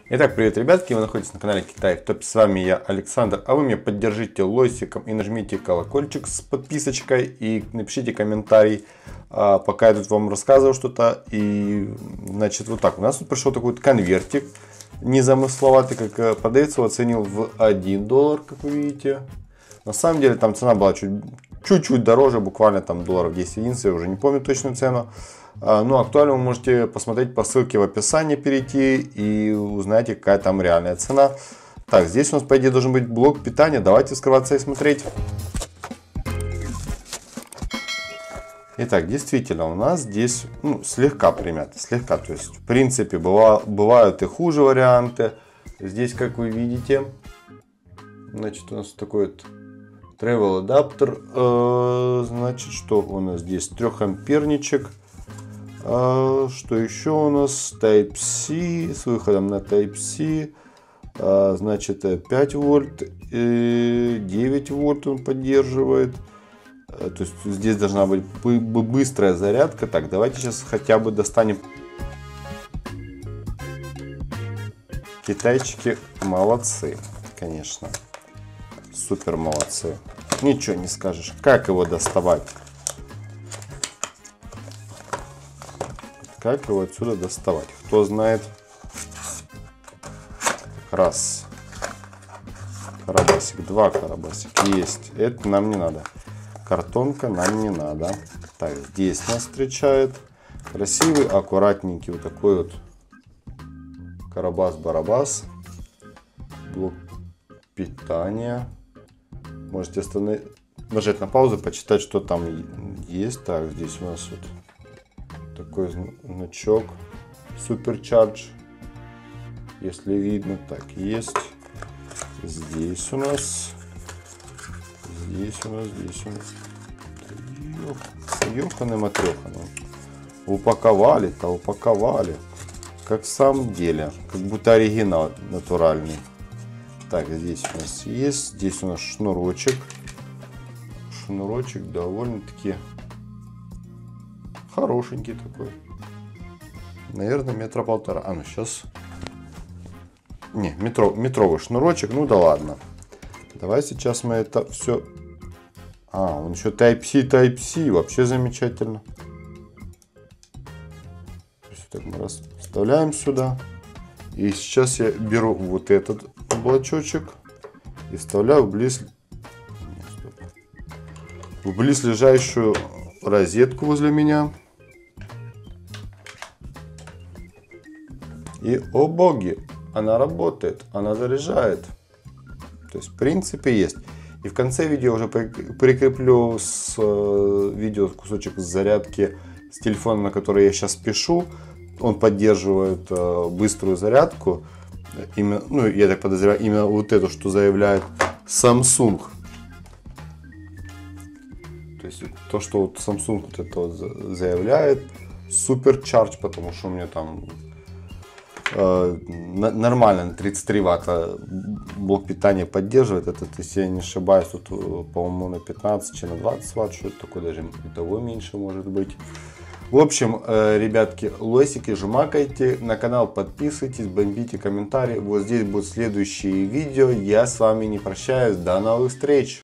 Итак, привет, ребятки, вы находитесь на канале Китай в топе, с вами я, Александр, а вы меня поддержите лайком и нажмите колокольчик с подписочкой и напишите комментарий, пока я тут вам рассказываю что-то. И, значит, вот так, у нас тут пришел такой вот конвертик, незамысловатый, как продавец оценил в $1, как вы видите. На самом деле там цена была чуть-чуть дороже, буквально там долларов 10 единиц, я уже не помню точную цену. Но актуально вы можете посмотреть по ссылке в описании, перейти и узнаете, какая там реальная цена. Так, здесь у нас по идее должен быть блок питания. Давайте скрываться и смотреть. Итак, действительно у нас здесь слегка примято, слегка. То есть в принципе бывают и хуже варианты. Здесь, как вы видите, значит, у нас такой вот travel адаптер. Значит, что у нас здесь? 3-амперничек. Что еще у нас? Type-C с выходом на Type-C. Значит, 5 вольт, 9 вольт он поддерживает. То есть здесь должна быть быстрая зарядка. Так, давайте сейчас хотя бы достанем. Китайчики молодцы, конечно. Супер молодцы. Ничего не скажешь. Как его доставать? Как его отсюда доставать? Кто знает? Раз. Карабасик. 2 карабасик. Есть. Это нам не надо. Картонка нам не надо. Так, здесь нас встречает красивый, аккуратненький вот такой вот карабас-барабас. Блок питания. Можете нажать на паузу, почитать, что там есть. Так, здесь у нас вот такой значок Supercharge, если видно. Так, есть. Здесь у нас. Ёханым-матрёханым. Упаковали-то, упаковали. Как в самом деле. Как будто оригинал натуральный. Так, здесь у нас есть. Здесь у нас шнурочек. Шнурочек довольно-таки хорошенький такой. Наверное, 1,5 метра. Ну сейчас. Не, метровый шнурочек. Ну да ладно. Давай сейчас мы это все. Он еще Type-C. Вообще замечательно. Так, мы вставляем сюда. И сейчас я беру вот этот блочочек и вставляю в близлежащую розетку возле меня. И, о боги, она работает, она заряжает. То есть в принципе есть. И в конце видео уже прикреплю с видео кусочек зарядки с телефона, на который я сейчас пишу. Он поддерживает быструю зарядку. Именно, я так подозреваю, именно вот это, что заявляет Samsung. То есть то, что вот Samsung вот это вот заявляет. Supercharge, потому что у меня там нормально на 33 ватта блок питания поддерживает. Это, если я не ошибаюсь, тут, по-моему, на 15 или на 20 ватт, что-то такое, даже и того меньше может быть. В общем, ребятки, лайки жмакайте, на канал подписывайтесь, бомбите комментарии. Вот здесь будут следующие видео. Я с вами не прощаюсь. До новых встреч!